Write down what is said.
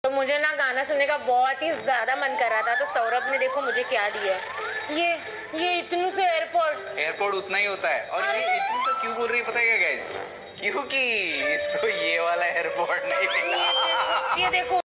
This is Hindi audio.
तो मुझे ना गाना सुनने का बहुत ही ज्यादा मन कर रहा था, तो सौरभ ने देखो मुझे क्या दिया है, ये इतनू से एयरपोर्ट उतना ही होता है। और ये इतनू से क्यों बोल रही है पता है क्या गाइस? क्योंकि इसको ये वाला एयरपोर्ट नहीं मिला। ये देखो